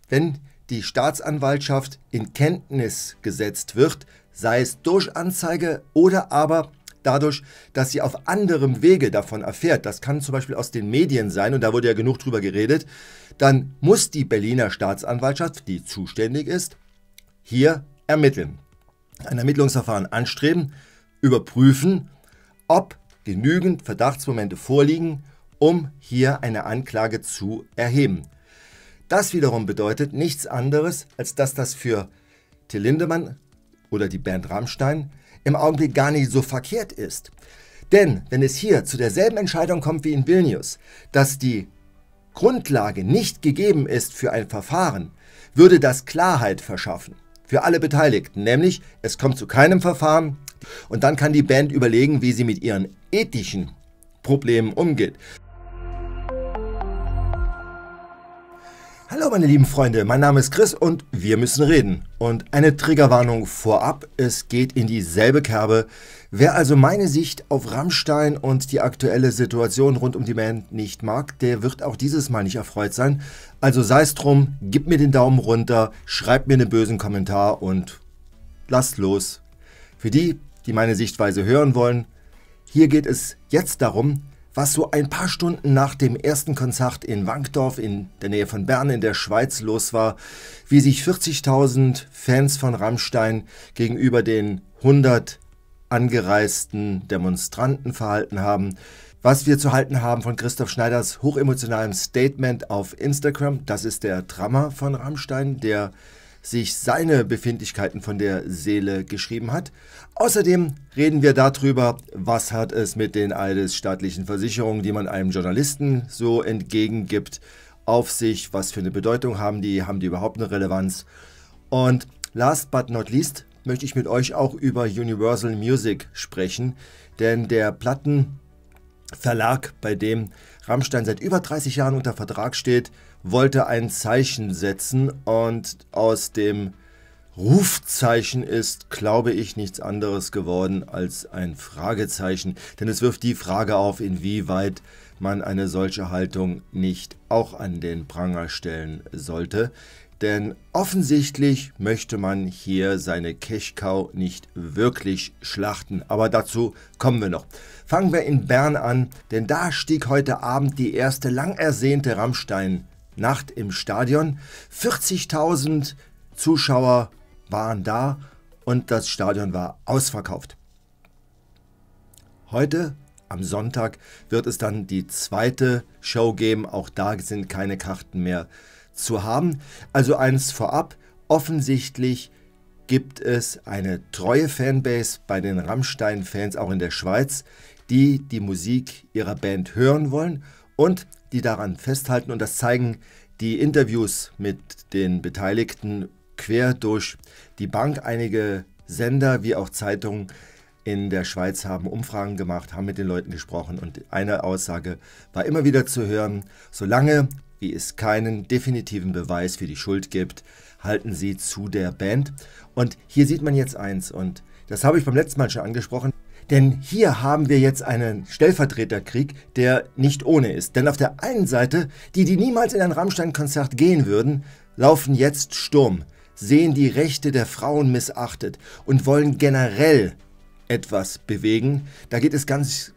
wenn die Staatsanwaltschaft in Kenntnis gesetzt wird, sei es durch Anzeige oder aber dadurch, dass sie auf anderem Wege davon erfährt, das kann zum Beispiel aus den Medien sein, und da wurde ja genug drüber geredet, dann muss die Berliner Staatsanwaltschaft, die zuständig ist, hier ermitteln, ein Ermittlungsverfahren anstreben, überprüfen, ob genügend Verdachtsmomente vorliegen, um hier eine Anklage zu erheben. Das wiederum bedeutet nichts anderes, als dass das für Till Lindemann oder die Band Rammstein im Augenblick gar nicht so verkehrt ist. Denn wenn es hier zu derselben Entscheidung kommt wie in Vilnius, dass die Grundlage nicht gegeben ist für ein Verfahren, würde das Klarheit verschaffen für alle Beteiligten, nämlich es kommt zu keinem Verfahren und dann kann die Band überlegen, wie sie mit ihren ethischen Problemen umgeht. Hallo meine lieben Freunde, mein Name ist Chris und wir müssen reden. Und eine Triggerwarnung vorab, es geht in dieselbe Kerbe. Wer also meine Sicht auf Rammstein und die aktuelle Situation rund um die Band nicht mag, der wird auch dieses Mal nicht erfreut sein. Also sei es drum, gib mir den Daumen runter, schreibt mir einen bösen Kommentar und lasst los. Für die, die meine Sichtweise hören wollen, hier geht es jetzt darum, was so ein paar Stunden nach dem ersten Konzert in Wankdorf in der Nähe von Bern in der Schweiz los war, wie sich 40.000 Fans von Rammstein gegenüber den 100 angereisten Demonstranten verhalten haben, was wir zu halten haben von Christoph Schneiders hochemotionalem Statement auf Instagram. Das ist der Drummer von Rammstein, der sich seine Befindlichkeiten von der Seele geschrieben hat. Außerdem reden wir darüber, was hat es mit den eidesstaatlichen Versicherungen, die man einem Journalisten so entgegengibt, auf sich, was für eine Bedeutung haben die überhaupt eine Relevanz. Und last but not least möchte ich mit euch auch über Universal Music sprechen, denn der Plattenverlag, bei dem Rammstein seit über 30 Jahren unter Vertrag steht, wollte ein Zeichen setzen und aus dem Rufzeichen ist, glaube ich, nichts anderes geworden als ein Fragezeichen. Denn es wirft die Frage auf, inwieweit man eine solche Haltung nicht auch an den Pranger stellen sollte. Denn offensichtlich möchte man hier seine Cash-Cow nicht wirklich schlachten. Aber dazu kommen wir noch. Fangen wir in Bern an, denn da stieg heute Abend die erste lang ersehnte Rammstein-Nacht im Stadion. 40.000 Zuschauer waren da und das Stadion war ausverkauft. Heute, am Sonntag, wird es dann die zweite Show geben. Auch da sind keine Karten mehr zu haben. Also eins vorab, offensichtlich gibt es eine treue Fanbase bei den Rammstein-Fans auch in der Schweiz, die die Musik ihrer Band hören wollen und die daran festhalten. Und das zeigen die Interviews mit den Beteiligten quer durch die Bank. Einige Sender wie auch Zeitungen in der Schweiz haben Umfragen gemacht, haben mit den Leuten gesprochen und eine Aussage war immer wieder zu hören: Solange wie es keinen definitiven Beweis für die Schuld gibt, halten sie zu der Band. Und hier sieht man jetzt eins, und das habe ich beim letzten Mal schon angesprochen, denn hier haben wir jetzt einen Stellvertreterkrieg, der nicht ohne ist. Denn auf der einen Seite, die niemals in ein Rammstein-Konzert gehen würden, laufen jetzt Sturm, sehen die Rechte der Frauen missachtet und wollen generell etwas bewegen. Da geht es ganz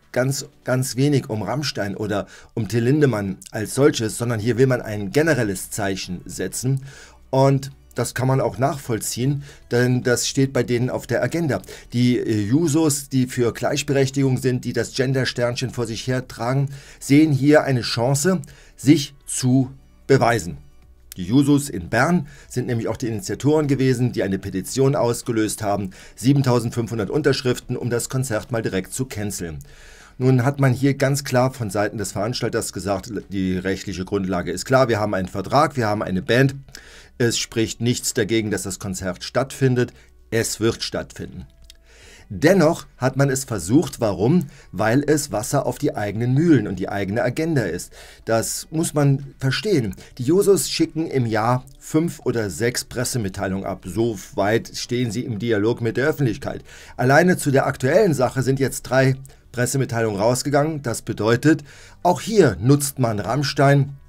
wenig um Rammstein oder um Till Lindemann als solches, sondern hier will man ein generelles Zeichen setzen und das kann man auch nachvollziehen, denn das steht bei denen auf der Agenda. Die Jusos, die für Gleichberechtigung sind, die das Gender-Sternchen vor sich hertragen, sehen hier eine Chance, sich zu beweisen. Die Jusos in Bern sind nämlich auch die Initiatoren gewesen, die eine Petition ausgelöst haben, 7.500 Unterschriften, um das Konzert mal direkt zu canceln. Nun hat man hier ganz klar von Seiten des Veranstalters gesagt, die rechtliche Grundlage ist klar, wir haben einen Vertrag, wir haben eine Band, es spricht nichts dagegen, dass das Konzert stattfindet, es wird stattfinden. Dennoch hat man es versucht. Warum? Weil es Wasser auf die eigenen Mühlen und die eigene Agenda ist. Das muss man verstehen. Die Jusos schicken im Jahr 5 oder 6 Pressemitteilungen ab. So weit stehen sie im Dialog mit der Öffentlichkeit. Alleine zu der aktuellen Sache sind jetzt 3 Pressemitteilungen rausgegangen. Das bedeutet, auch hier nutzt man Rammstein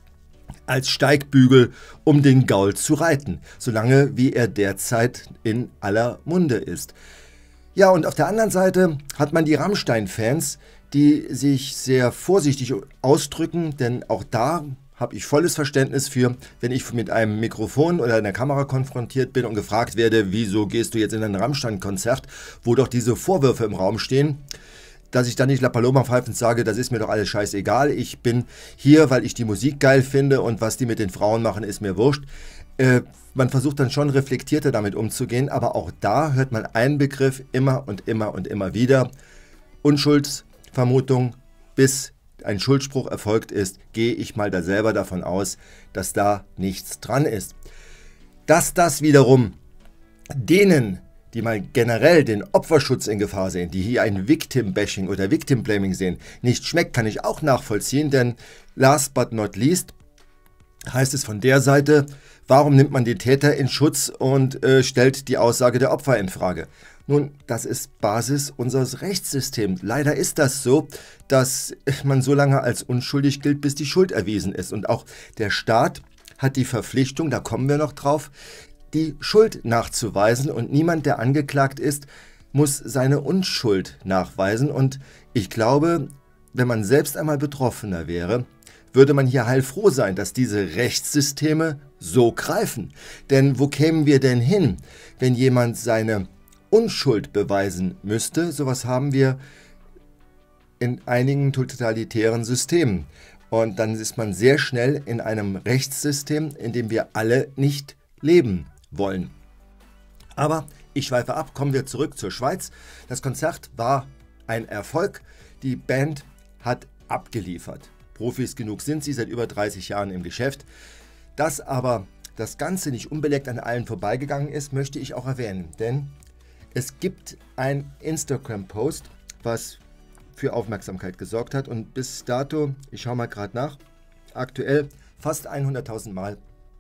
als Steigbügel, um den Gaul zu reiten, solange wie er derzeit in aller Munde ist. Ja, und auf der anderen Seite hat man die Rammstein-Fans, die sich sehr vorsichtig ausdrücken, denn auch da habe ich volles Verständnis für, wenn ich mit einem Mikrofon oder einer Kamera konfrontiert bin und gefragt werde, wieso gehst du jetzt in ein Rammstein-Konzert, wo doch diese Vorwürfe im Raum stehen, dass ich dann nicht La Paloma pfeifend sage, das ist mir doch alles scheißegal, ich bin hier, weil ich die Musik geil finde und was die mit den Frauen machen, ist mir wurscht. Man versucht dann schon reflektierter damit umzugehen, aber auch da hört man einen Begriff immer und immer und immer wieder. Unschuldsvermutung, bis ein Schuldspruch erfolgt ist, gehe ich mal da selber davon aus, dass da nichts dran ist. Dass das wiederum denen, die mal generell den Opferschutz in Gefahr sehen, die hier ein Victim-Bashing oder Victim-Blaming sehen, nicht schmeckt, kann ich auch nachvollziehen, denn last but not least heißt es von der Seite, warum nimmt man die Täter in Schutz und stellt die Aussage der Opfer in Frage? Nun, das ist Basis unseres Rechtssystems. Leider ist das so, dass man so lange als unschuldig gilt, bis die Schuld erwiesen ist. Und auch der Staat hat die Verpflichtung, da kommen wir noch drauf, die Schuld nachzuweisen. Und niemand, der angeklagt ist, muss seine Unschuld nachweisen. Und ich glaube, wenn man selbst einmal Betroffener wäre, würde man hier heilfroh sein, dass diese Rechtssysteme so greifen. Denn wo kämen wir denn hin, wenn jemand seine Unschuld beweisen müsste? Sowas haben wir in einigen totalitären Systemen. Und dann ist man sehr schnell in einem Rechtssystem, in dem wir alle nicht leben wollen. Aber ich schweife ab, kommen wir zurück zur Schweiz. Das Konzert war ein Erfolg. Die Band hat abgeliefert. Profis genug sind sie, seit über 30 Jahren im Geschäft. Dass aber das Ganze nicht unbeleckt an allen vorbeigegangen ist, möchte ich auch erwähnen. Denn es gibt ein Instagram-Post, was für Aufmerksamkeit gesorgt hat und bis dato, ich schaue mal gerade nach, aktuell fast 100.000 Mal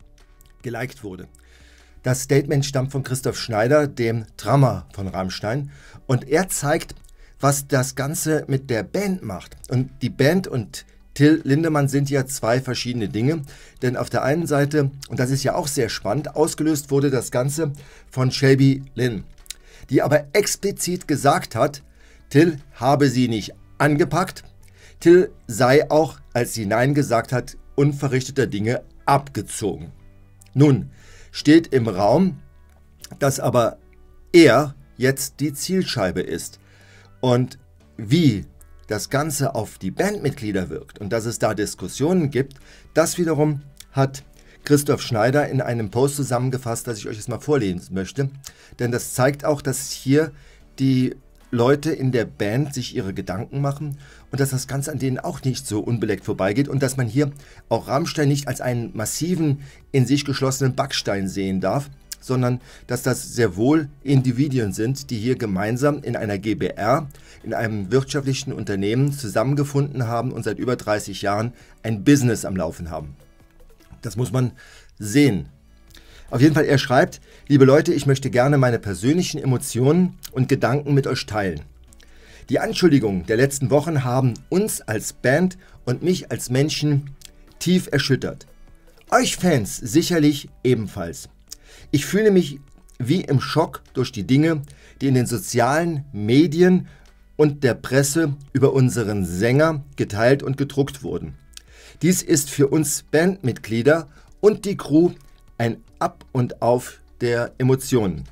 geliked wurde. Das Statement stammt von Christoph Schneider, dem Drummer von Rammstein, und er zeigt, was das Ganze mit der Band macht. Und die Band und Till Lindemann sind ja zwei verschiedene Dinge, denn auf der einen Seite, und das ist ja auch sehr spannend, ausgelöst wurde das Ganze von Shelby Lynn, die aber explizit gesagt hat, Till habe sie nicht angepackt, Till sei auch, als sie Nein gesagt hat, unverrichteter Dinge abgezogen. Nun steht im Raum, dass aber er jetzt die Zielscheibe ist und wie das Ganze auf die Bandmitglieder wirkt und dass es da Diskussionen gibt, das wiederum hat Christoph Schneider in einem Post zusammengefasst, das ich euch jetzt mal vorlesen möchte. Denn das zeigt auch, dass hier die Leute in der Band sich ihre Gedanken machen und dass das Ganze an denen auch nicht so unbeleckt vorbeigeht und dass man hier auch Rammstein nicht als einen massiven, in sich geschlossenen Backstein sehen darf, sondern dass das sehr wohl Individuen sind, die hier gemeinsam in einer GbR, in einem wirtschaftlichen Unternehmen zusammengefunden haben und seit über 30 Jahren ein Business am Laufen haben. Das muss man sehen. Auf jeden Fall, er schreibt, liebe Leute, ich möchte gerne meine persönlichen Emotionen und Gedanken mit euch teilen. Die Anschuldigungen der letzten Wochen haben uns als Band und mich als Menschen tief erschüttert. Euch Fans sicherlich ebenfalls. Ich fühle mich wie im Schock durch die Dinge, die in den sozialen Medien und der Presse über unseren Sänger geteilt und gedruckt wurden. Dies ist für uns Bandmitglieder und die Crew ein Ab und Auf der Emotionen.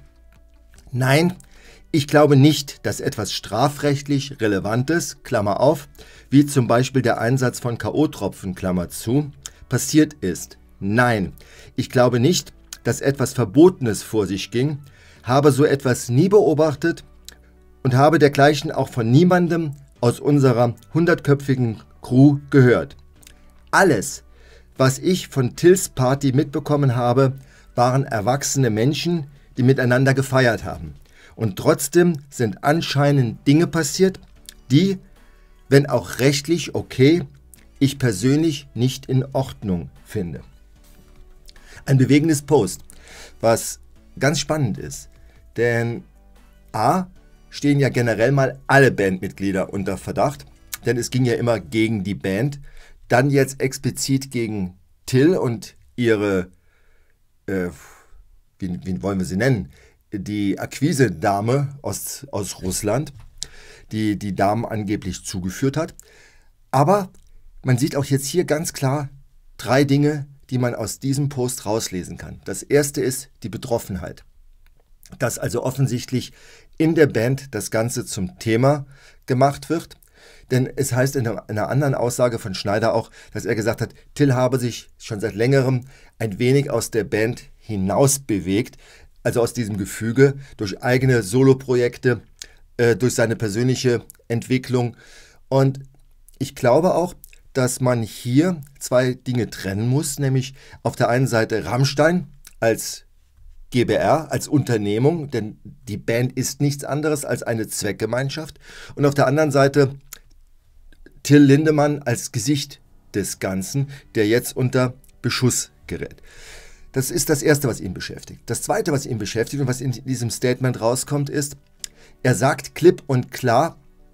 Nein, ich glaube nicht, dass etwas strafrechtlich Relevantes, Klammer auf, wie zum Beispiel der Einsatz von K.O.-Tropfen, Klammer zu, passiert ist. Nein, ich glaube nicht, dass etwas Verbotenes vor sich ging, habe so etwas nie beobachtet und habe dergleichen auch von niemandem aus unserer 100-köpfigen Crew gehört. Alles, was ich von Tills Party mitbekommen habe, waren erwachsene Menschen, die miteinander gefeiert haben. Und trotzdem sind anscheinend Dinge passiert, die, wenn auch rechtlich okay, ich persönlich nicht in Ordnung finde. Ein bewegendes Post, was ganz spannend ist, denn A, stehen ja generell mal alle Bandmitglieder unter Verdacht, denn es ging ja immer gegen die Band, dann jetzt explizit gegen Till und ihre, wie wollen wir sie nennen, die Akquise-Dame aus Russland, die die Damen angeblich zugeführt hat. Aber man sieht auch jetzt hier ganz klar 3 Dinge, die man aus diesem Post rauslesen kann. Das erste ist die Betroffenheit. Dass also offensichtlich in der Band das Ganze zum Thema gemacht wird. Denn es heißt in einer anderen Aussage von Schneider auch, dass er gesagt hat, Till habe sich schon seit längerem ein wenig aus der Band hinaus bewegt, also aus diesem Gefüge, durch eigene Soloprojekte, durch seine persönliche Entwicklung. Und ich glaube auch, dass man hier 2 Dinge trennen muss, nämlich auf der einen Seite Rammstein als GbR, als Unternehmung, denn die Band ist nichts anderes als eine Zweckgemeinschaft, und auf der anderen Seite Till Lindemann als Gesicht des Ganzen, der jetzt unter Beschuss gerät. Das ist das Erste, was ihn beschäftigt. Das Zweite, was ihn beschäftigt und was in diesem Statement rauskommt, ist, er sagt klipp und klar,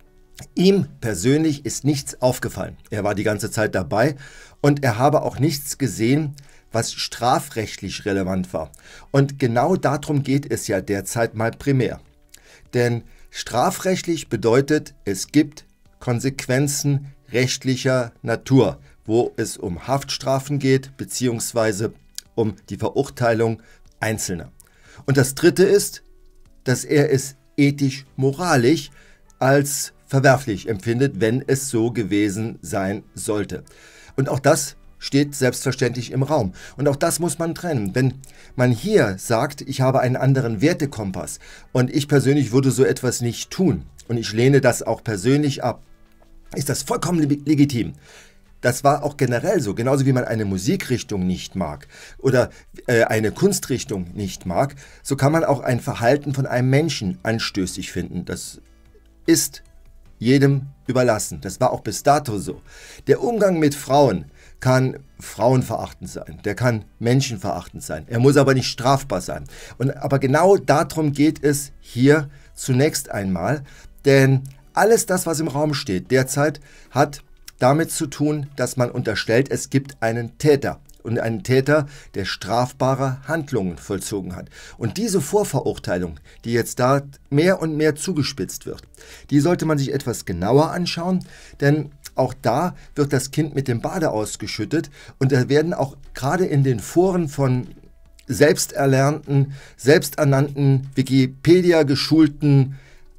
ihm persönlich ist nichts aufgefallen. Er war die ganze Zeit dabei und er habe auch nichts gesehen, was strafrechtlich relevant war. Und genau darum geht es ja derzeit mal primär. Denn strafrechtlich bedeutet, es gibt Konsequenzen rechtlicher Natur, wo es um Haftstrafen geht, beziehungsweise um die Verurteilung Einzelner. Und das Dritte ist, dass er es ethisch-moralisch als verwerflich empfindet, wenn es so gewesen sein sollte. Und auch das steht selbstverständlich im Raum. Und auch das muss man trennen. Wenn man hier sagt, ich habe einen anderen Wertekompass und ich persönlich würde so etwas nicht tun und ich lehne das auch persönlich ab, ist das vollkommen legitim. Das war auch generell so, genauso wie man eine Musikrichtung nicht mag oder eine Kunstrichtung nicht mag, so kann man auch ein Verhalten von einem Menschen anstößig finden. Das ist jedem überlassen. Das war auch bis dato so. Der Umgang mit Frauen kann frauenverachtend sein, der kann menschenverachtend sein. Er muss aber nicht strafbar sein. Aber genau darum geht es hier zunächst einmal, denn alles das, was im Raum steht derzeit, hat damit zu tun, dass man unterstellt, es gibt einen Täter. Und einen Täter, der strafbare Handlungen vollzogen hat. Und diese Vorverurteilung, die jetzt da mehr und mehr zugespitzt wird, die sollte man sich etwas genauer anschauen, denn auch da wird das Kind mit dem Bade ausgeschüttet und da werden auch gerade in den Foren von selbsterlernten, selbsternannten, Wikipedia-geschulten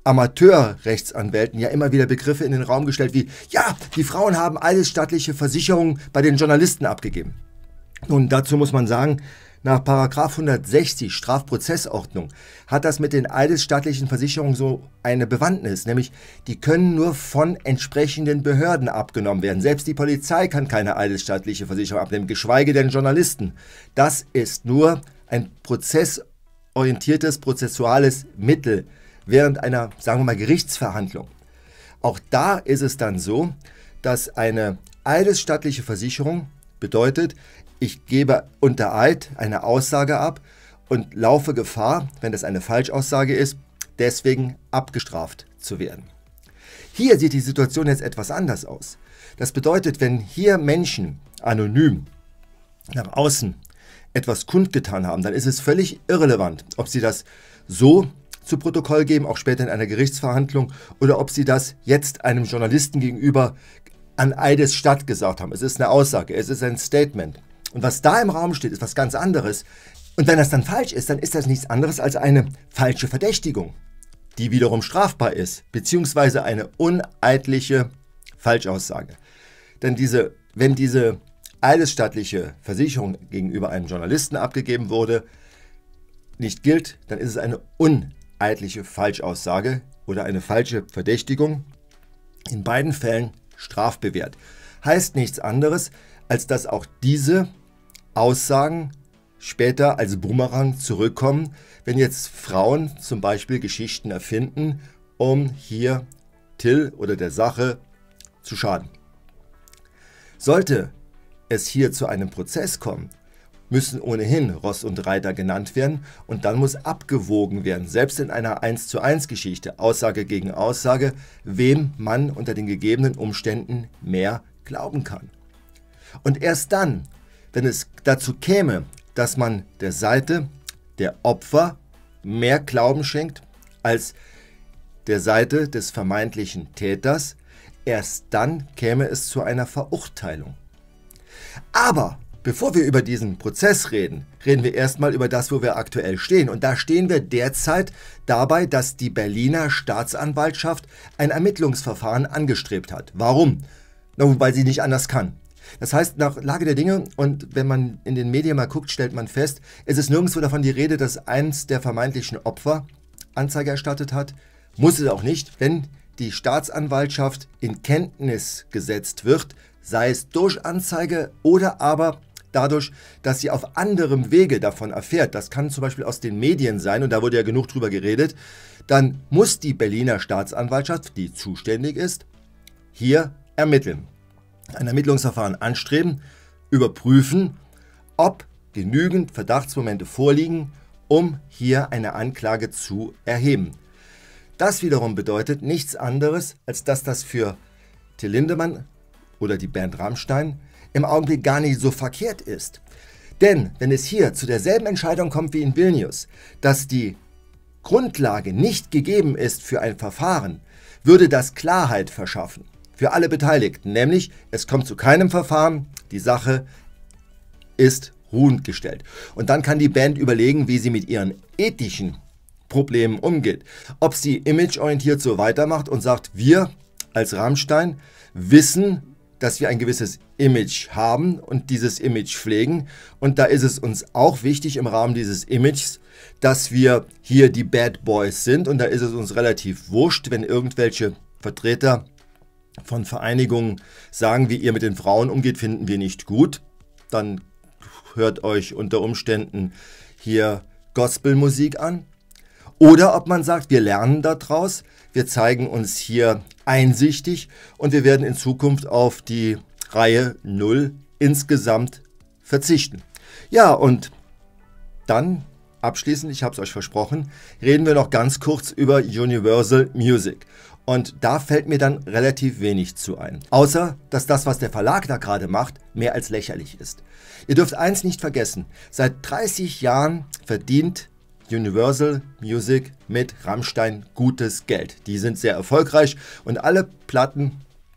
Amateurrechtsanwälten ja immer wieder Begriffe in den Raum gestellt wie, ja, die Frauen haben eidesstattliche Versicherungen bei den Journalisten abgegeben. Nun, dazu muss man sagen, nach § 160 Strafprozessordnung hat das mit den eidesstattlichen Versicherungen so eine Bewandtnis, nämlich die können nur von entsprechenden Behörden abgenommen werden. Selbst die Polizei kann keine eidesstattliche Versicherung abnehmen, geschweige denn Journalisten. Das ist nur ein prozessorientiertes, prozessuales Mittel während einer, sagen wir mal, Gerichtsverhandlung. Auch da ist es dann so, dass eine eidesstattliche Versicherung bedeutet, ich gebe unter Eid eine Aussage ab und laufe Gefahr, wenn das eine Falschaussage ist, deswegen abgestraft zu werden. Hier sieht die Situation jetzt etwas anders aus. Das bedeutet, wenn hier Menschen anonym nach außen etwas kundgetan haben, dann ist es völlig irrelevant, ob sie das so zu Protokoll geben, auch später in einer Gerichtsverhandlung, oder ob sie das jetzt einem Journalisten gegenüber an Eidesstatt gesagt haben. Es ist eine Aussage, es ist ein Statement. Und was da im Raum steht, ist was ganz anderes. Und wenn das dann falsch ist, dann ist das nichts anderes als eine falsche Verdächtigung, die wiederum strafbar ist, beziehungsweise eine uneidliche Falschaussage. Denn wenn diese eidesstattliche Versicherung gegenüber einem Journalisten abgegeben wurde, nicht gilt, dann ist es eine uneidliche Falschaussage oder eine falsche Verdächtigung. In beiden Fällen strafbewehrt. Heißt nichts anderes, als dass auch diese Aussagen später als Bumerang zurückkommen, wenn jetzt Frauen zum Beispiel Geschichten erfinden, um hier Till oder der Sache zu schaden. Sollte es hier zu einem Prozess kommen, müssen ohnehin Ross und Reiter genannt werden und dann muss abgewogen werden, selbst in einer 1:1 Geschichte, Aussage gegen Aussage, wem man unter den gegebenen Umständen mehr glauben kann. Und erst dann, wenn es dazu käme, dass man der Seite der Opfer mehr Glauben schenkt als der Seite des vermeintlichen Täters, erst dann käme es zu einer Verurteilung. Aber bevor wir über diesen Prozess reden, reden wir erstmal über das, wo wir aktuell stehen. Und da stehen wir derzeit dabei, dass die Berliner Staatsanwaltschaft ein Ermittlungsverfahren angestrebt hat. Warum? Na, weil sie nicht anders kann. Das heißt, nach Lage der Dinge, und wenn man in den Medien mal guckt, stellt man fest, es ist nirgendwo davon die Rede, dass eins der vermeintlichen Opfer Anzeige erstattet hat. Muss es auch nicht, wenn die Staatsanwaltschaft in Kenntnis gesetzt wird, sei es durch Anzeige oder aber dadurch, dass sie auf anderem Wege davon erfährt. Das kann zum Beispiel aus den Medien sein, und da wurde ja genug drüber geredet. Dann muss die Berliner Staatsanwaltschaft, die zuständig ist, hier ermitteln. Ein Ermittlungsverfahren anstreben, überprüfen, ob genügend Verdachtsmomente vorliegen, um hier eine Anklage zu erheben. Das wiederum bedeutet nichts anderes, als dass das für Till Lindemann oder die Band Rammstein im Augenblick gar nicht so verkehrt ist. Denn wenn es hier zu derselben Entscheidung kommt wie in Vilnius, dass die Grundlage nicht gegeben ist für ein Verfahren, würde das Klarheit verschaffen für alle Beteiligten. Nämlich, es kommt zu keinem Verfahren, die Sache ist ruhend gestellt. Und dann kann die Band überlegen, wie sie mit ihren ethischen Problemen umgeht. Ob sie imageorientiert so weitermacht und sagt, wir als Rammstein wissen, dass wir ein gewisses Image haben und dieses Image pflegen. Und da ist es uns auch wichtig im Rahmen dieses Images, dass wir hier die Bad Boys sind. Und da ist es uns relativ wurscht, wenn irgendwelche Vertreter von Vereinigungen sagen, wie ihr mit den Frauen umgeht, finden wir nicht gut. Dann hört euch unter Umständen hier Gospelmusik an. Oder ob man sagt, wir lernen daraus, wir zeigen uns hier einsichtig und wir werden in Zukunft auf die Reihe 0 insgesamt verzichten. Ja, und dann abschließend, ich habe es euch versprochen, reden wir noch ganz kurz über Universal Music. Und da fällt mir dann relativ wenig zu ein. Außer, dass das, was der Verlag da gerade macht, mehr als lächerlich ist. Ihr dürft eins nicht vergessen, seit 30 Jahren verdient Universal Music mit Rammstein gutes Geld. Die sind sehr erfolgreich und alle Platten,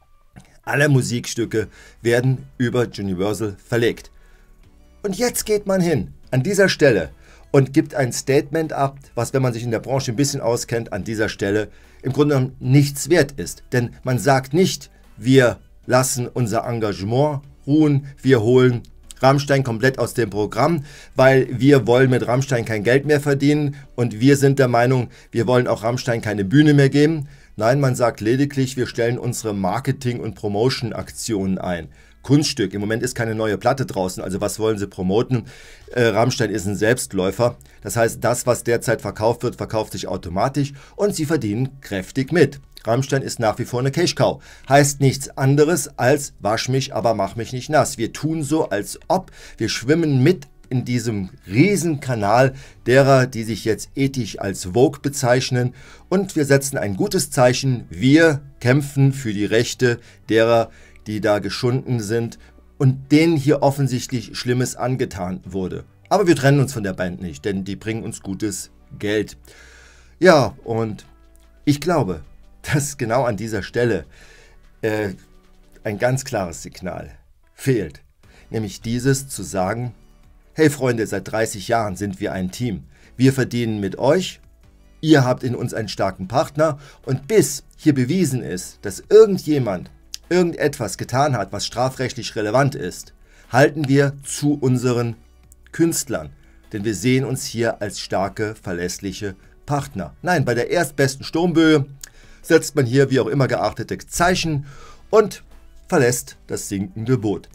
alle Musikstücke werden über Universal verlegt. Und jetzt geht man hin, an dieser Stelle, und gibt ein Statement ab, was, wenn man sich in der Branche ein bisschen auskennt, an dieser Stelle im Grunde genommen nichts wert ist. Denn man sagt nicht, wir lassen unser Engagement ruhen, wir holen Rammstein komplett aus dem Programm, weil wir wollen mit Rammstein kein Geld mehr verdienen und wir sind der Meinung, wir wollen auch Rammstein keine Bühne mehr geben. Nein, man sagt lediglich, wir stellen unsere Marketing- und Promotion-Aktionen ein. Kunststück, im Moment ist keine neue Platte draußen, also was wollen sie promoten? Rammstein ist ein Selbstläufer. Das heißt, das, was derzeit verkauft wird, verkauft sich automatisch und sie verdienen kräftig mit. Rammstein ist nach wie vor eine Cash-Cow. Heißt nichts anderes als wasch mich, aber mach mich nicht nass. Wir tun so, als ob wir schwimmen mit in diesem Riesenkanal derer, die sich jetzt ethisch als Vogue bezeichnen, und wir setzen ein gutes Zeichen. Wir kämpfen für die Rechte derer, die da geschunden sind und denen hier offensichtlich Schlimmes angetan wurde. Aber wir trennen uns von der Band nicht, denn die bringen uns gutes Geld. Ja, und ich glaube, dass genau an dieser Stelle ein ganz klares Signal fehlt. Nämlich dieses zu sagen, hey Freunde, seit 30 Jahren sind wir ein Team. Wir verdienen mit euch, ihr habt in uns einen starken Partner und bis hier bewiesen ist, dass irgendjemand irgendetwas getan hat, was strafrechtlich relevant ist, halten wir zu unseren Künstlern. Denn wir sehen uns hier als starke, verlässliche Partner. Nein, bei der erstbesten Sturmböe setzt man hier wie auch immer geachtete Zeichen und verlässt das sinkende Boot.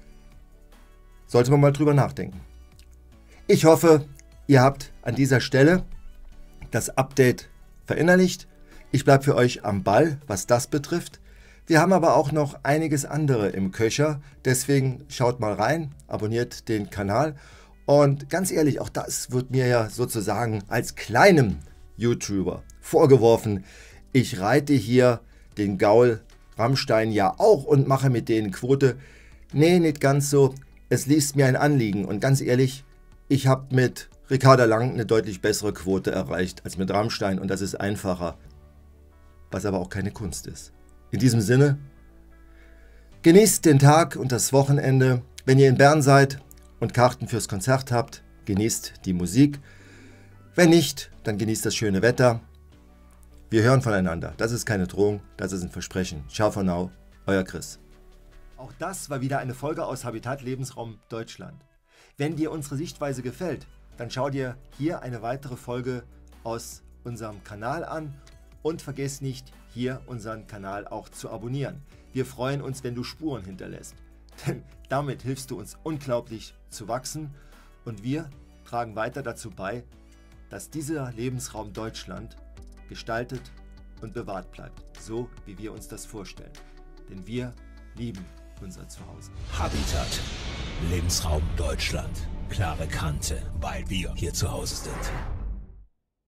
Sollte man mal drüber nachdenken. Ich hoffe, ihr habt an dieser Stelle das Update verinnerlicht. Ich bleibe für euch am Ball, was das betrifft. Wir haben aber auch noch einiges andere im Köcher, deswegen schaut mal rein, abonniert den Kanal und ganz ehrlich, auch das wird mir ja sozusagen als kleinem YouTuber vorgeworfen. Ich reite hier den Gaul Rammstein ja auch und mache mit denen Quote. Nee, nicht ganz so. Es liegt mir ein Anliegen und ganz ehrlich, ich habe mit Ricarda Lang eine deutlich bessere Quote erreicht als mit Rammstein und das ist einfacher, was aber auch keine Kunst ist. In diesem Sinne, genießt den Tag und das Wochenende. Wenn ihr in Bern seid und Karten fürs Konzert habt, genießt die Musik. Wenn nicht, dann genießt das schöne Wetter. Wir hören voneinander. Das ist keine Drohung, das ist ein Versprechen. Ciao for now, euer Chris. Auch das war wieder eine Folge aus Habitat Lebensraum Deutschland. Wenn dir unsere Sichtweise gefällt, dann schau dir hier eine weitere Folge aus unserem Kanal an und vergiss nicht, hier unseren Kanal auch zu abonnieren. Wir freuen uns, wenn du Spuren hinterlässt, denn damit hilfst du uns unglaublich zu wachsen und wir tragen weiter dazu bei, dass dieser Lebensraum Deutschland gestaltet und bewahrt bleibt, so wie wir uns das vorstellen. Denn wir lieben unser Zuhause. Habitat, Lebensraum Deutschland. Klare Kante, weil wir hier zu Hause sind.